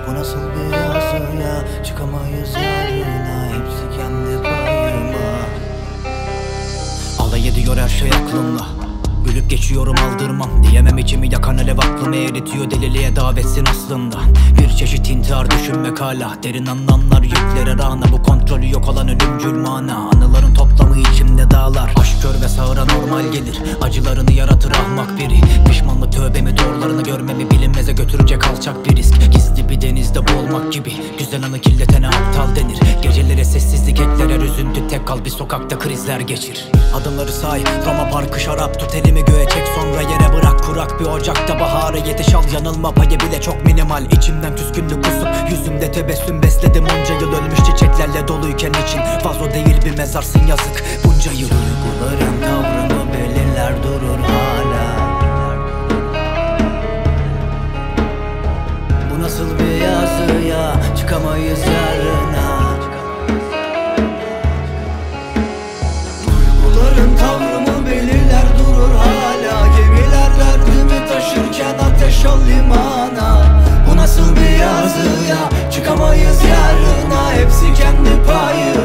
Bu nasıl bir yazı ya, çıkamayız yarına, hepsi kendi payıma. Alay ediyor her şey aklımla, gülüp geçiyorum aldırmam. Diyemem içimi yakan alev aklımı eritiyor, deliliğe davetsin aslında. Bir çeşit intihar düşünmek hala, derin anlamlar yüklere rağna. Bu kontrolü yok olan ölümcül mana, anıların toplamı içimde dağlar. Aşk kör ve sağıra normal gelir, acılarını yaratır ahmak biri. Pişmanlık tövbemi, doğrularını görmemi bilinmeze götürecek alçak bir risk. Gizli bir denizde boğulmak gibi, güzel anı kirletene aptal denir. Gecelere sessizlik ekler, üzüntü tek kal, bir sokakta krizler geçir. Adımları say, Roma Parkı şarap tut, elimi göğe çek sonra yere bırak. Kurak bir ocakta bahara yetiş al, yanılma payı bile çok minimal. İçimden küskünlük kusup yüzümde tebessüm besledim. Onca yıl ölmüş çiçeklerle doluyken için vazo değil bir mezarsın yazık bunca yıl. Duyguların tavrımı belirler durur hala. Bu nasıl bir yazı ya, çıkamayız yarına. Duyguların tavrımı belirler durur hala. Gemiler derdimi taşırken ateş ol limana. Bu nasıl bir yazı ya, çıkamayız yarına, hepsi kendi payı.